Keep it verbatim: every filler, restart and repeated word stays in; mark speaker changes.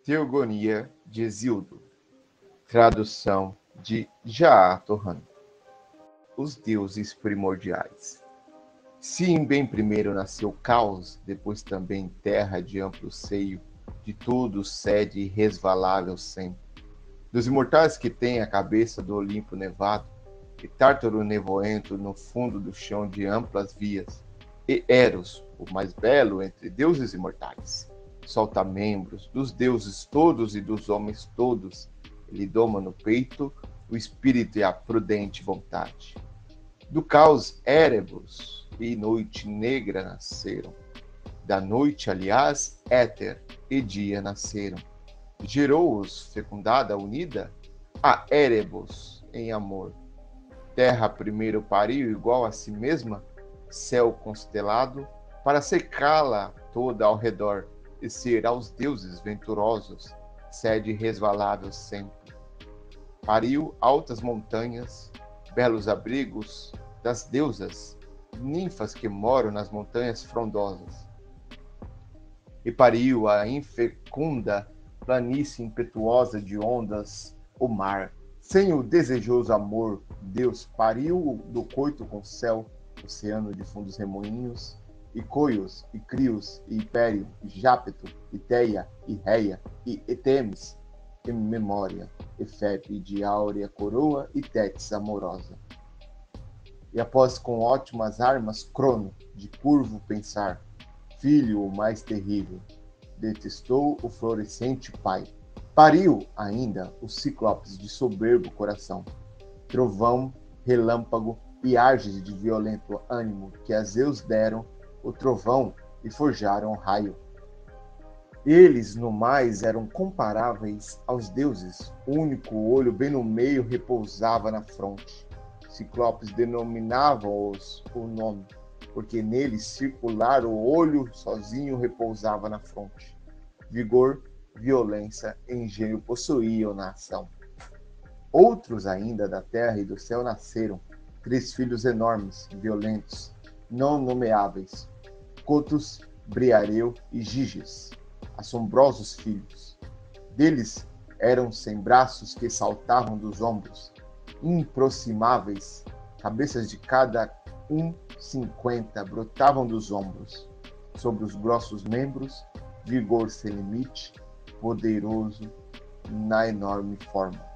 Speaker 1: Teogonia de Hesíodo. Tradução de Jaá Torrano. Os deuses primordiais. Se em bem primeiro nasceu caos, depois também terra de amplo seio, de tudo sede irresvalável sempre. Dos imortais que têm a cabeça do Olimpo nevado, e Tártaro nevoento no fundo do chão de amplas vias, e Eros, o mais belo entre deuses imortais. Solta membros dos deuses todos e dos homens todos, ele doma no peito o espírito e a prudente vontade. Do caos Erebus e noite negra nasceram. Da noite, aliás, éter e dia nasceram. Gerou-os, fecundada, unida, a Erebus em amor. Terra primeiro pariu igual a si mesma, céu constelado, para secá-la toda ao redor, e ser aos deuses venturosos, sede resvalável sempre. Pariu altas montanhas, belos abrigos das deusas, ninfas que moram nas montanhas frondosas. E pariu a infecunda planície impetuosa de ondas, o mar. Sem o desejoso amor, Deus pariu do coito com céu, oceano de fundos remoinhos, e Coios, e Crios, e Império, e Jápeto, e Teia, e Reia, e Etemes, e Memória, e Fepe de áurea coroa, e Tétis amorosa. E após com ótimas armas, Crono, de curvo pensar, filho o mais terrível, detestou o florescente pai. Pariu ainda os ciclopes de soberbo coração, trovão, relâmpago e arges de violento ânimo que a Zeus deram o trovão e forjaram o raio. Eles, no mais, eram comparáveis aos deuses. O único olho bem no meio repousava na fronte. Ciclopes denominavam-os o nome, porque neles circular o olho sozinho repousava na fronte. Vigor, violência e engenho possuíam na ação. Outros ainda da terra e do céu nasceram, três filhos enormes, violentos, não nomeáveis, Cotos, Briareu e Giges, assombrosos filhos. Deles eram sem braços que saltavam dos ombros, improximáveis, cabeças de cada um cinquenta brotavam dos ombros, sobre os grossos membros, vigor sem limite, poderoso na enorme forma.